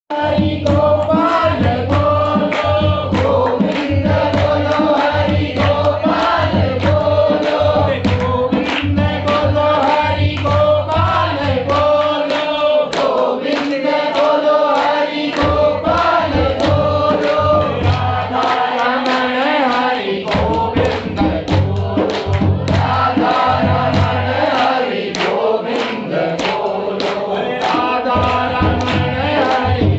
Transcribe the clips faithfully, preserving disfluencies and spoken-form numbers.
हरि गोपाल बोलो गोविंद बोलो हरि गोपाल बोलो गोविंद बोलो हरि गोपाल बोलो गोविंद बोलो हरि गोपाल बोलो राधा रमण हरि गोविंद बोलो राधा रमण हरि गोविंद बोलो राधा रमण हरि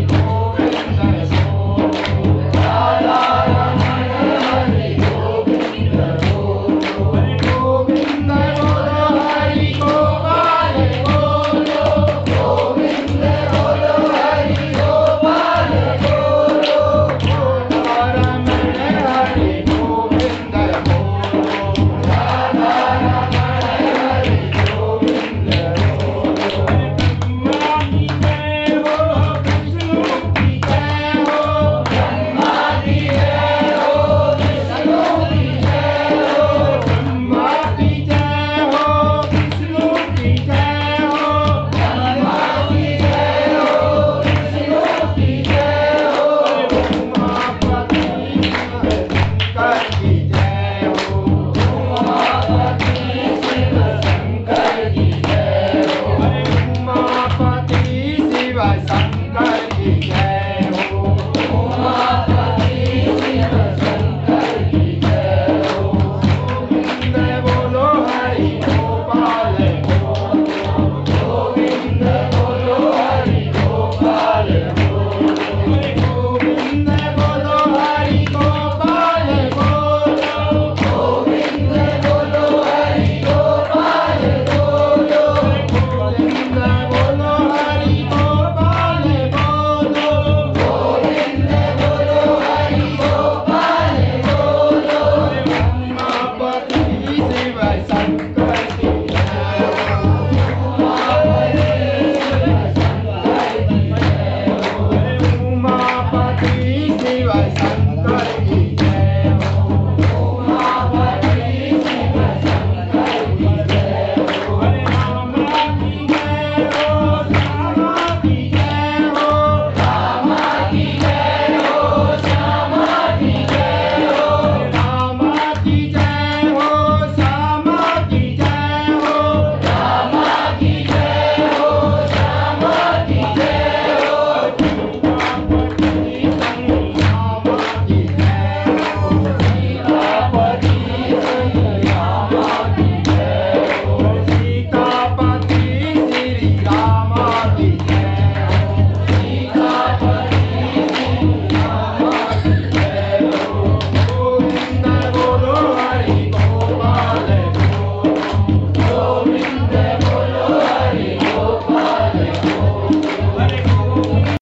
शंकर की जय।